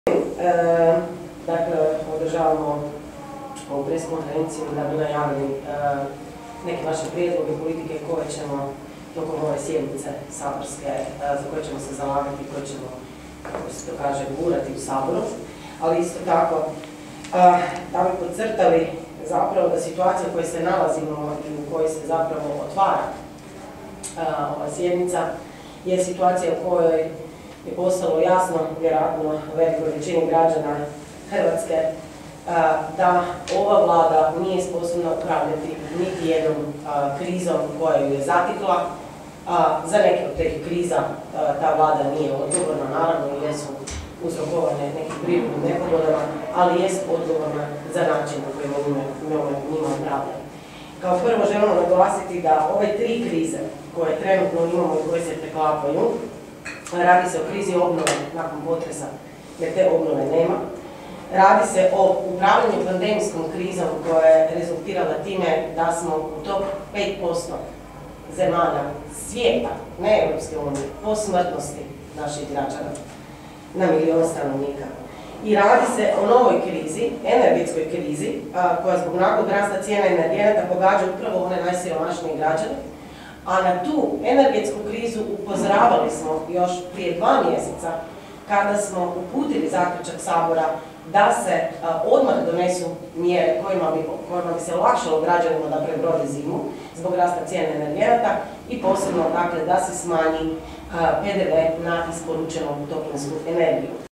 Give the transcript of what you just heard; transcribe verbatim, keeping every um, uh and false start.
E, dakle, održavamo ovu pres konferenciju da bi najavili e, neke naše prijedloge politike koje ćemo tokom ove sjednice saborske, e, za koje ćemo se zalagati, koje ćemo, kako se to kaže, gurati u Saboru. Ali isto tako, e, da bi podcrtali zapravo da situacija u kojoj se nalazimo i u kojoj se zapravo otvara e, ova sjednica je situacija u kojoj je postalo jasno, vjerojatno velikoj većini građana Hrvatske, da ova vlada nije sposobna upravljati niti jednom krizom koja ju je zatikla. Za neke od teh kriza ta vlada nije odgovorna, naravno i jesu uzrokovane nekim prirodnim nepogodama, ali jest odgovorna za način na koji njima upravlja. Kao prvo želimo naglasiti da ove tri krize koje trenutno imamo i koje se preklapaju, radi se o krizi obnove nakon potresa, jer te obnove nema. Radi se o upravljanju pandemijskom krizom koja je rezultirala time da smo u top pet posto zemalja svijeta, ne Europske unije, po smrtnosti naših građana na milijon stanovnika. I radi se o novoj krizi, energetskoj krizi, koja zbog naglog rasta cijena energenata pogađa upravo one najsiromašnije građane. A na tu energetsku krizu upozoravali smo još prije dva mjeseca kada smo uputili zaključak Sabora da se a, odmah donesu mjere kojima bi, kojima bi se olakšalo građanima da prebrode zimu zbog rasta cijene energenata i posebno dakle, da se smanji a, P D V na isporučenu toplinsku energiju.